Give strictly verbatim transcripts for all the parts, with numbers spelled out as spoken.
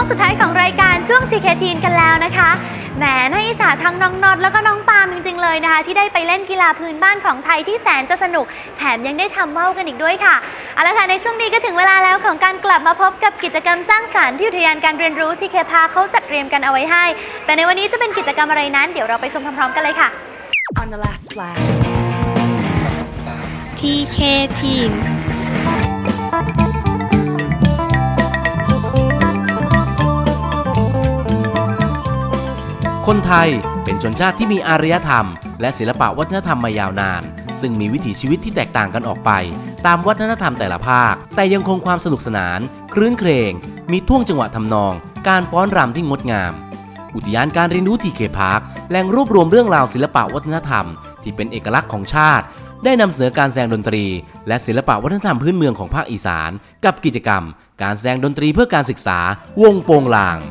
งสุดท้ายของรายการช่วง ที เค ทีน กันแล้วนะคะแหมน่าอิจฉาทั้งน้องน็อตแล้วก็น้องปาล์มจริงๆเลยนะคะที่ได้ไปเล่นกีฬาพื้นบ้านของไทยที่แสนจะสนุกแถมยังได้ทำว่าวกันอีกด้วยค่ะเอาละค่ะในช่วงนี้ก็ถึงเวลาแล้วของการกลับมาพบกับกิจกรรมสร้างสรรค์ที่อุทยานการเรียนรู้ ที เค พาร์ค เขาจัดเตรียมกันเอาไว้ให้แต่ในวันนี้จะเป็นกิจกรรมอะไรนั้นเดี๋ยวเราไปชมพร้อมๆกันเลยค่ะ On the last splash ที เค ที นคนไทยเป็นชนชาติที่มีอารยธรรมและศิลปะวัฒนธรรมมายาวนานซึ่งมีวิถีชีวิตที่แตกต่างกันออกไปตามวัฒนธรรมแต่ละภาคแต่ยังคงความสนุกสนานครื้นเครงมีท่วงจังหวะทำนองการฟ้อนรำที่งดงามอุทยานการเรียนรู้ ที เค พาร์ค แหล่งรวบรวมเรื่องราวศิลปะวัฒนธรรมที่เป็นเอกลักษณ์ของชาติได้นำเสนอการแสดงดนตรีและศิลปะวัฒนธรรมพื้นเมืองของภาคอีสานกับกิจกรรมการแสดงดนตรีเพื่อการศึกษาวงโปงลาง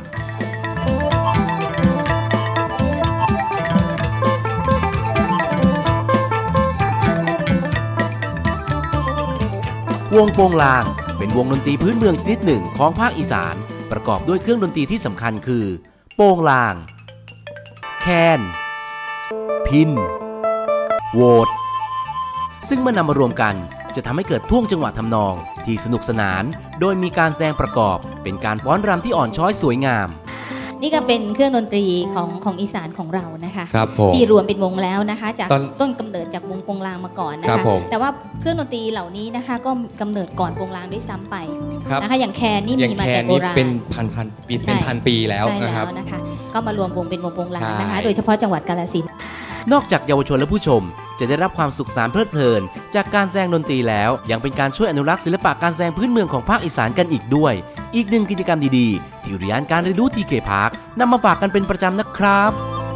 วงโปงลางเป็นวงดนตรีพื้นเมืองชนิดหนึ่งของภาคอีสานประกอบด้วยเครื่องดนตรีที่สำคัญคือโปงลางแคนพิณโหวดซึ่งเมื่อนำมารวมกันจะทำให้เกิดท่วงจังหวะทำนองที่สนุกสนานโดยมีการแสดงประกอบเป็นการฟ้อนรำที่อ่อนช้อยสวยงามนี่ก็เป็นเครื่องดนตรีของของอีสานของเรานะคะที่รวมเป็นวงแล้วนะคะจากต้นกำเนิดจากวงโปงลางมาก่อนนะคะแต่ว่าเครื่องดนตรีเหล่านี้นะคะก็กำเนิดก่อนโปงลางด้วยซ้ำไปนะคะอย่างแคนนี่มีมาแต่โบราณเป็นพันพันปีเป็นพันปีแล้วนะครับนะคะก็มารวมวงเป็นวงโปงลางนะคะโดยเฉพาะจังหวัดกาฬสินธุ์นอกจากเยาวชนและผู้ชมจะได้รับความสุขสานเพลิดเพลินจากการแสดงดนตรีแล้วยังเป็นการช่วยอนุรักษ์ศิลปะการแสดงพื้นเมืองของภาคอีสานกันอีกด้วยอีกหนึ่งกิจกรรมดีๆที่อุทยานการเรียนรู้ ที เค พาร์ค นำมาฝากกันเป็นประจำนะครับ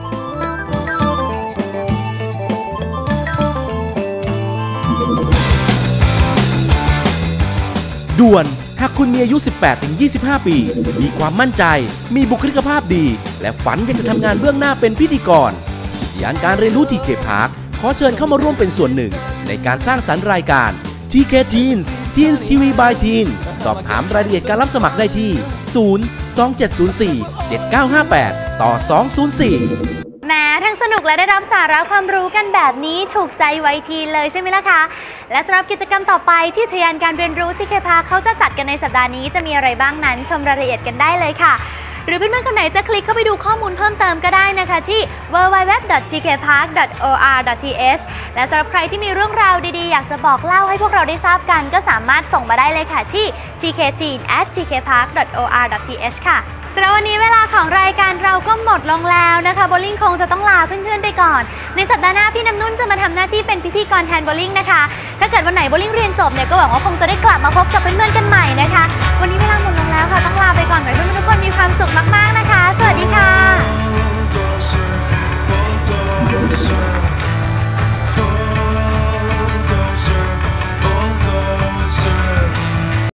ด่วนหากคุณมีอายุ สิบแปดถึงยี่สิบห้า ปีมีความมั่นใจมีบุคลิกภาพดีและฝันอยากจะทำงานเบื้องหน้าเป็นพิธีกรอุทยานการเรียนรู้ ที เค พาร์ค ขอเชิญเข้ามาร่วมเป็นส่วนหนึ่งในการสร้างสรรค์รายการ ที เค Teens Teens ที วี by Teen สอบถามรายละเอียดการรับสมัครได้ที่ ศูนย์ สอง เจ็ด ศูนย์ สี่ เจ็ด เก้า ห้า แปด ต่อ สอง ศูนย์ สี่แม้ทั้งสนุกและได้รับสาระความรู้กันแบบนี้ถูกใจไวทีเลยใช่ไหมล่ะคะและสำหรับกิจกรรมต่อไปที่อุทยานการเรียนรู้ ที เค พาร์ค เขาจะจัดกันในสัปดาห์นี้จะมีอะไรบ้างนั้นชมรายละเอียดกันได้เลยค่ะหรือเพื่อนๆคนไหนจะคลิกเข้าไปดูข้อมูลเพิ่มเติมก็ได้นะคะที่ ดับเบิลยู ดับเบิลยู ดับเบิลยู ดอท ที เค พาร์ค ดอท โอ อาร์ ดอท ที เอช และสำหรับใครที่มีเรื่องราวดีๆอยากจะบอกเล่าให้พวกเราได้ทราบกันก็สามารถส่งมาได้เลยค่ะที่ ที เค ที เอ็น แอท ที เค พาร์ค ดอท โอ อาร์ ดอท ที เอช ค่ะสำหรับวันนี้เวลาของรายการเราก็หมดลงแล้วนะคะโบลิ่งคงจะต้องลาเพื่อนๆไปก่อนในสัปดาห์หน้าพี่น้ำนุ่นจะมาทำหน้าที่เป็นพิธีกรแทนโบลิ่งนะคะถ้าเกิดวันไหนโบลิ่งเรียนจบเนี่ยก็หวังว่าคงจะได้กลับมาพบกับเพื่อนๆกันใหม่นะคะวันนี้เวลาหมดลงแล้วค่ะต้องลาไปก่อนขอให้เพื่อนๆทุกคนมีความสุขมากๆนะคะสวัสดีค่ะ